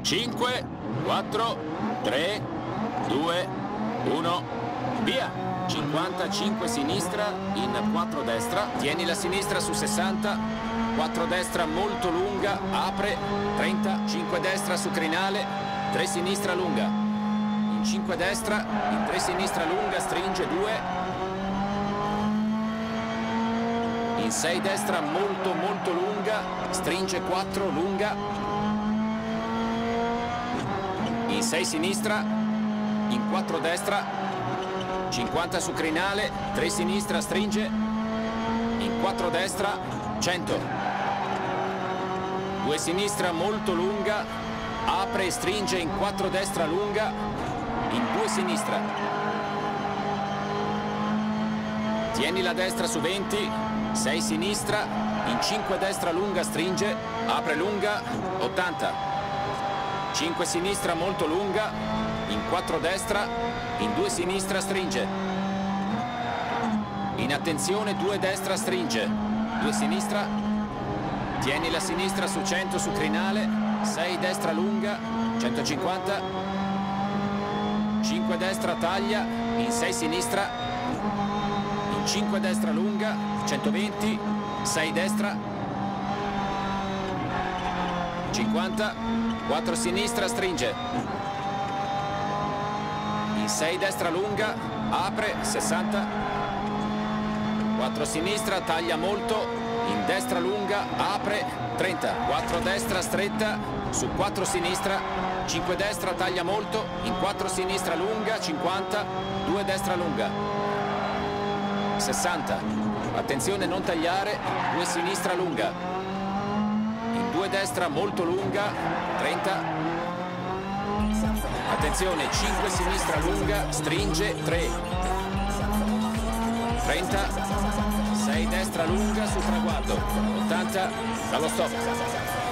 5, 4, 3, 2, 1, via! 55 sinistra, in 4 destra, tieni la sinistra su 60, 4 destra molto lunga, apre, 30, 5 destra su crinale, 3 sinistra lunga, in 5 destra, in 3 sinistra lunga, stringe 2, in 6 destra molto lunga, stringe 4, lunga, in 6 sinistra, in 4 destra, 50 su crinale, 3 sinistra, stringe, in 4 destra, 100. 2 sinistra molto lunga, apre e stringe in 4 destra lunga, in 2 sinistra. Tieni la destra su 20, 6 sinistra, in 5 destra lunga, stringe, apre lunga, 80. 5 sinistra molto lunga, in 4 destra, in 2 sinistra stringe. In attenzione 2 destra stringe, 2 sinistra, tieni la sinistra su 100 su crinale, 6 destra lunga, 150, 5 destra taglia, in 6 sinistra, in 5 destra lunga, 120, 6 destra, 50, 4 sinistra stringe. In 6 destra lunga, apre, 60, 4 sinistra, taglia molto, in destra lunga, apre, 30, 4 destra stretta, su 4 sinistra, 5 destra, taglia molto, in 4 sinistra lunga, 50, 2 destra lunga, 60, attenzione non tagliare, 2 sinistra lunga, in 2 destra molto lunga, 30, attenzione, 5 sinistra lunga, stringe, 3, 30, 6 destra lunga sul traguardo, 80, dallo stop.